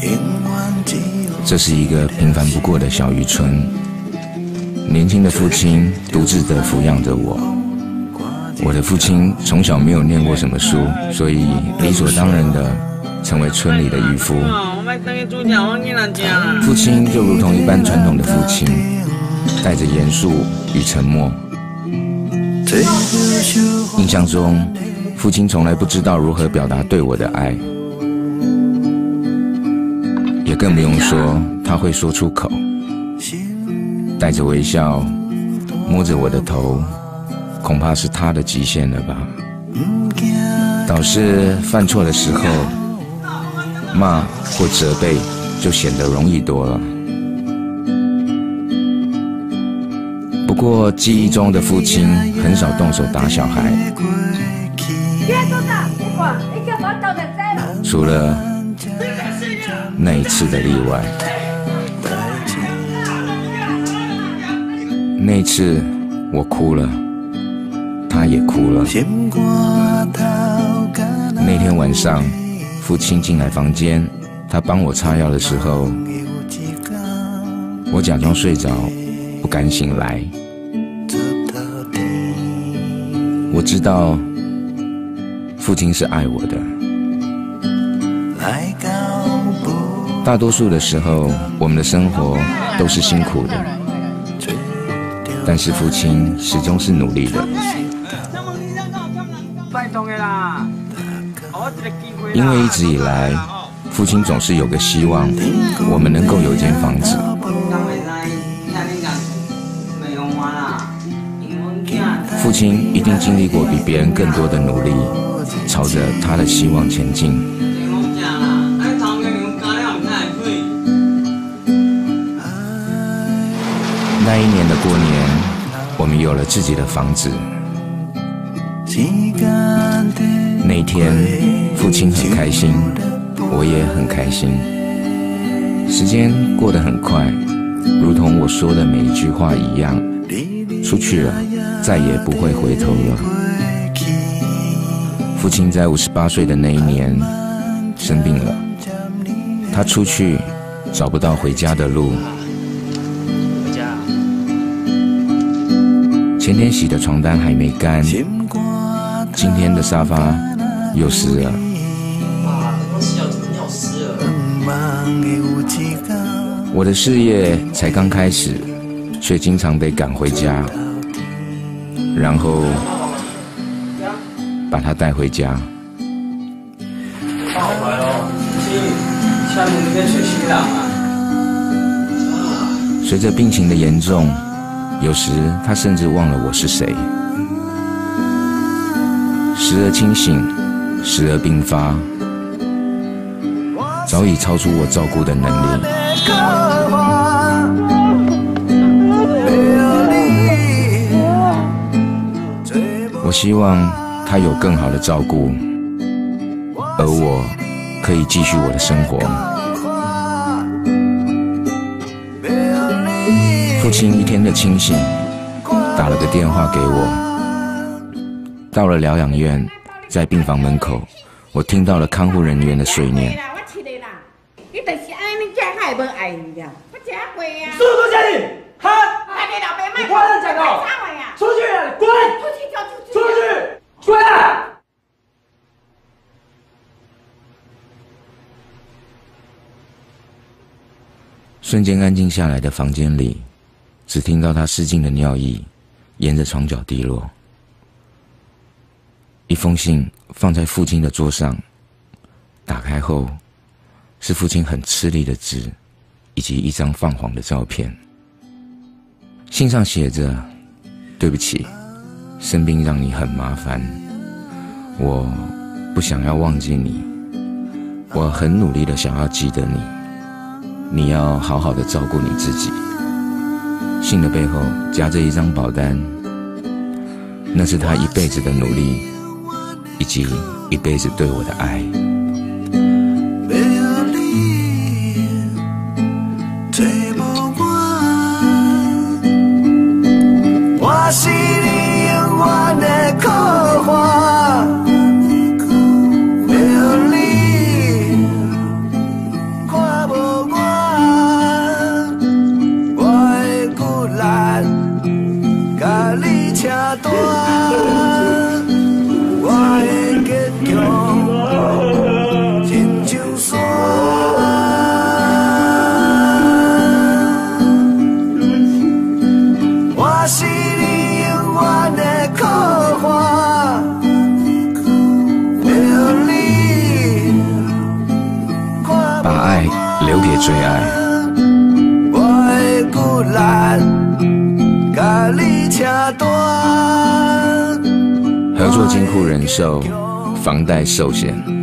这是一个平凡不过的小渔村，年轻的父亲独自地抚养着我。我的父亲从小没有念过什么书，所以理所当然地成为村里的渔夫。父亲就如同一般传统的父亲，带着严肃与沉默。印象中，父亲从来不知道如何表达对我的爱，也更不用说他会说出口。带着微笑，摸着我的头，恐怕是他的极限了吧。导致犯错的时候，骂或责备就显得容易多了。不过记忆中的父亲很少动手打小孩，除了那一次的例外。那一次我哭了，他也哭了。那天晚上，父亲进来房间，他帮我擦药的时候，我假装睡着，不敢醒来。我知道父亲是爱我的。大多数的时候，我们的生活都是辛苦的，但是父亲始终是努力的。因为一直以来，父亲总是有个希望，我们能够有间房子。父亲一定经历过比别人更多的努力，朝着他的希望前进。那一年的过年，我们有了自己的房子。那一天，父亲很开心，我也很开心。时间过得很快，如同我说的每一句话一样，出去了，再也不会回头了。父亲在58岁的那一年生病了，他出去找不到回家的路。前天洗的床单还没干，今天的沙发又湿了。我的事业才刚开始，却经常得赶回家，然后把他带回家。随着病情的严重，有时他甚至忘了我是谁，时而清醒，时而病发，早已超出我照顾的能力。我希望他有更好的照顾，而我可以继续我的生活。父亲一天的清醒，打了个电话给我。到了疗养院，在病房门口，我听到了看护人员的碎念。 速度下去！喊！你快点讲哦！出去！滚！出去！滚！ 瞬间安静下来的房间里，只听到他失禁的尿液沿着床角滴落。一封信放在父亲的桌上，打开后是父亲很吃力的字，以及一张泛黄的照片。信上写着：对不起，生病让你很麻烦，我不想要忘记你，我很努力的想要记得你，你要好好的照顾你自己。信的背后夹着一张保单，那是他一辈子的努力，以及一辈子对我的爱。我是你永远的刻画，没有你，看车大，我的结局亲像山。我是你永远的靠岸，有你把爱留给最爱。 我的骨力，甲你车大。 合作金库人寿，房贷寿险。